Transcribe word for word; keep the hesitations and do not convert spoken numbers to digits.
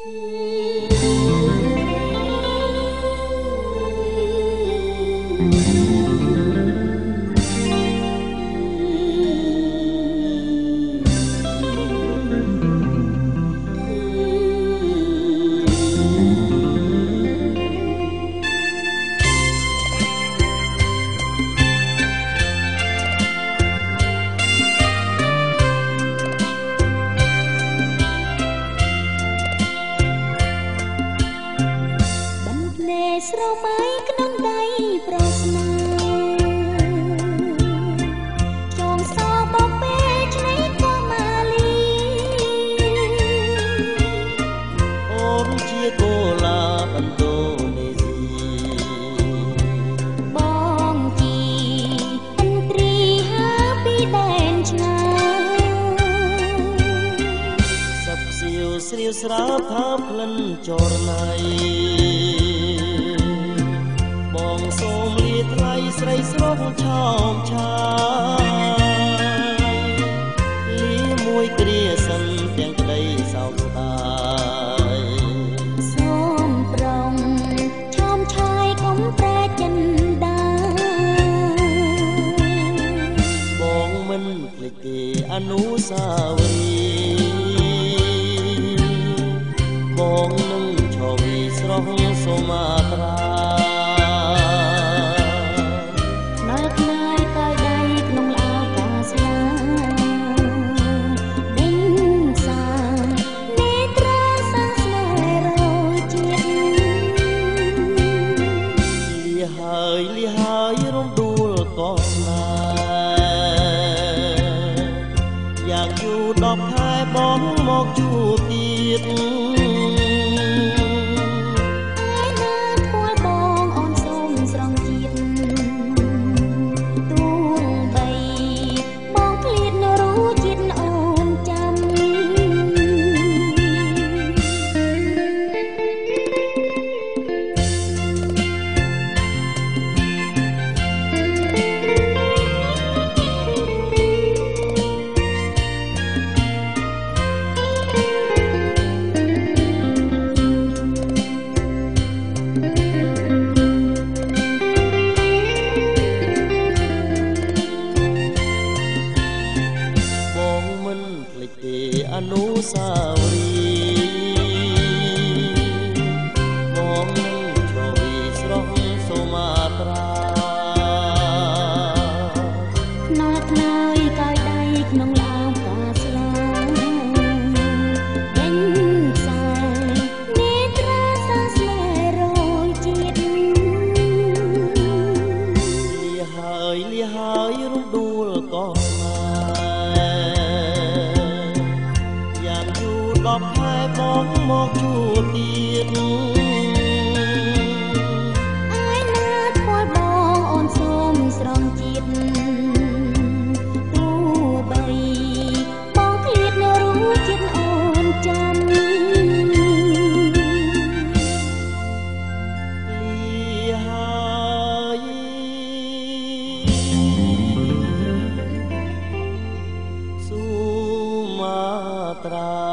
ស្រមៃក្នុងដៃប្រស្នាចងសបពេលឆ្នៃក៏ម៉ាលីអូនជាកូឡាបន្ទោនេស៊ីបងជីអន្ត្រីហាពីដែនឆ្ងាយសັບសៀវស្រៀវស្រាបថាផ្លិនចរណៃបងសូមលាថ្លៃស្រីស្រុកឆោមឆាយលីមួយគ្រាសិនទាំងក្តីសោកស្ដាយសូមប្រងឆោមឆាយកុំប្រែចិនដាបងមិនភ្លេចទេអនុស្សាវរីយ៍បងនឹងឈរវីស្រស់សូមាត្រាហើយលីហើយរំដួលក៏ស្នេហ៍យ៉ាងយូរដប់ខែបងមកជួបទៀតឯណាធួលបងអូនសូមស្រង់ជាតិទួងបីបងឃ្លាតនៅរੂជាតិអូនចាំអនុស្សាវរីយ៍បងនឹងឈរវីស្រស់សូមាត្រាខ្នល់ខ្នើយកោយដៃក្នុងឡោមកាស្លាដេញខ្សែនេត្រាសាស្នេហ៍រយជាតិលីហើយលីហើយរំដួលក៏ដប់ខែបងមកជួបទៀតឯណាធួលបងអូនសូមស្រង់ជាតិទោះបីបងឃ្លាតនៅរੂជាតិអូនចាំលីហើយសូមាត្រា